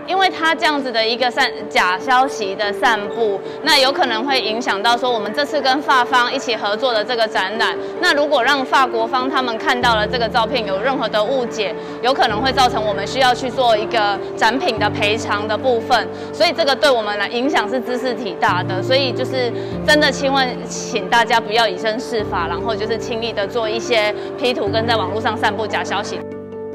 因为他这样子的一个假消息的散布，那有可能会影响到说我们这次跟法方一起合作的这个展览。那如果让法国方他们看到了这个照片有任何的误解，有可能会造成我们需要去做一个展品的赔偿的部分。所以这个对我们来影响是茲事體大的。所以就是真的请大家不要以身试法，然后就是轻易的做一些 P 图跟在网络上散布假消息。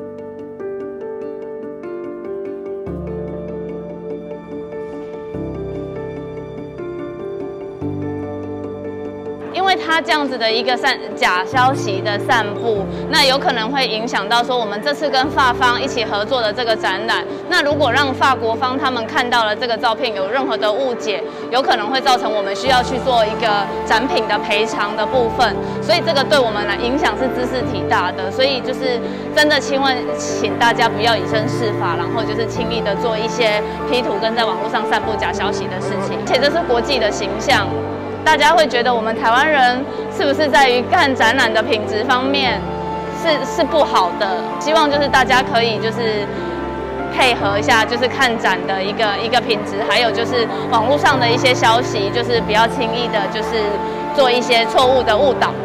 因为他这样子的一个假消息的散布，那有可能会影响到说我们这次跟法方一起合作的这个展览。那如果让法国方他们看到了这个照片有任何的误解，有可能会造成我们需要去做一个展品的赔偿的部分。所以这个对我们来影响是茲事體大的。所以就是真的请大家不要以身试法，然后就是轻易的做一些 P 图跟在网络上散布假消息的事情。而且这是国际的形象。大家会觉得我们台湾人是不是在于看展览的品质方面是不好的？希望就是大家可以就是配合一下，就是看展的一个品质，还有就是网络上的一些消息，就是不要轻易的，就是做一些错误的误导。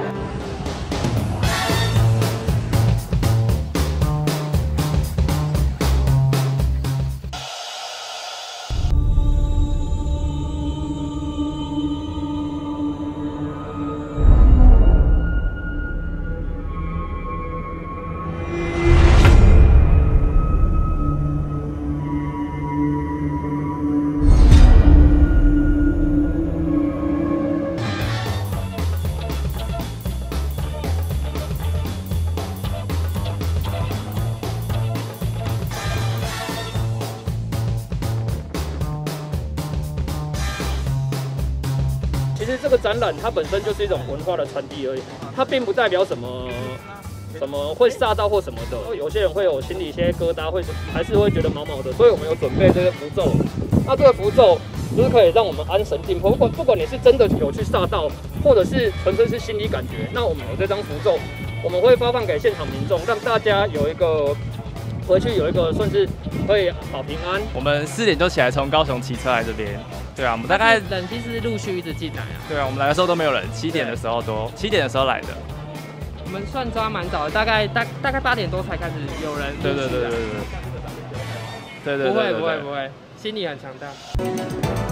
其实这个展览它本身就是一种文化的传递而已，它并不代表什么会煞到或什么的。有些人会有心里一些疙瘩，还是会觉得毛毛的，所以我们有准备这个符咒。那这个符咒就是可以让我们安神定魄。不管你是真的有去煞到，或者是纯粹是心理感觉，那我们有这张符咒，我们会发放给现场民众，让大家有一个回去有一个算是可以保平安。 我们4点就起来从高雄骑车来这边。对啊，我们大概人其实陆续一直进来啊。 对啊，我们来的时候都没有人，7点的时候来的。 我们算抓蛮早的，大概8点多才开始有人。 对。 不会，心理很强大。